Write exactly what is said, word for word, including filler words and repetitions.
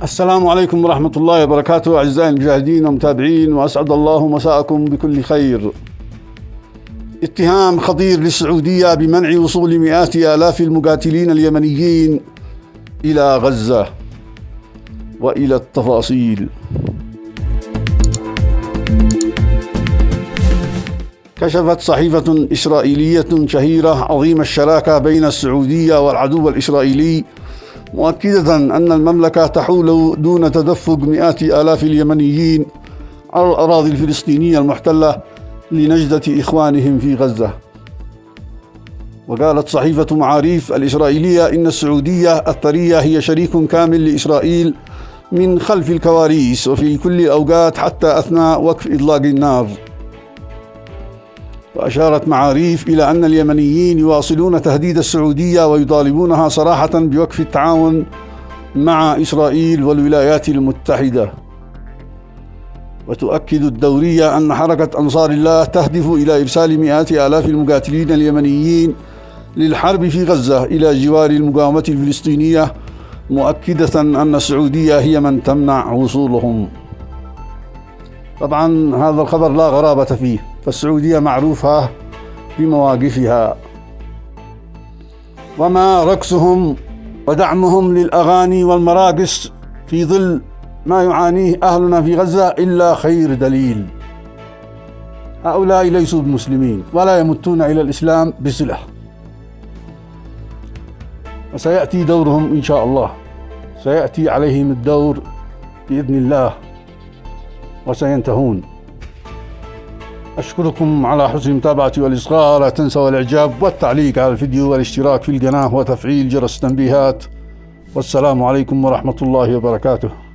السلام عليكم ورحمة الله وبركاته أعزائي المشاهدين ومتابعين، وأسعد الله مساءكم بكل خير. اتهام خطير للسعودية بمنع وصول مئات آلاف المقاتلين اليمنيين إلى غزة. وإلى التفاصيل. كشفت صحيفة إسرائيلية شهيرة عظيم الشراكة بين السعودية والعدو الإسرائيلي، مؤكدة أن المملكة تحول دون تدفق مئات آلاف اليمنيين على الأراضي الفلسطينية المحتلة لنجدة إخوانهم في غزة. وقالت صحيفة معاريف الإسرائيلية إن السعودية الثرية هي شريك كامل لإسرائيل من خلف الكواليس وفي كل الأوقات حتى أثناء وقف إطلاق النار. وأشارت معاريف إلى أن اليمنيين يواصلون تهديد السعودية ويطالبونها صراحة بوقف التعاون مع إسرائيل والولايات المتحدة. وتؤكد الدورية أن حركة أنصار الله تهدف إلى إرسال مئات آلاف المقاتلين اليمنيين للحرب في غزة إلى جوار المقاومة الفلسطينية، مؤكدة أن السعودية هي من تمنع وصولهم. طبعا هذا الخبر لا غرابة فيه، فالسعودية معروفة بمواقفها، وما رقصهم ودعمهم للأغاني والمراقص في ظل ما يعانيه أهلنا في غزة إلا خير دليل. هؤلاء ليسوا بمسلمين ولا يمتون إلى الإسلام بصلة، وسيأتي دورهم إن شاء الله، سيأتي عليهم الدور بإذن الله وسينتهون. أشكركم على حسن المتابعة والإصغاء، لا تنسوا الإعجاب والتعليق على الفيديو والاشتراك في القناة وتفعيل جرس التنبيهات. والسلام عليكم ورحمة الله وبركاته.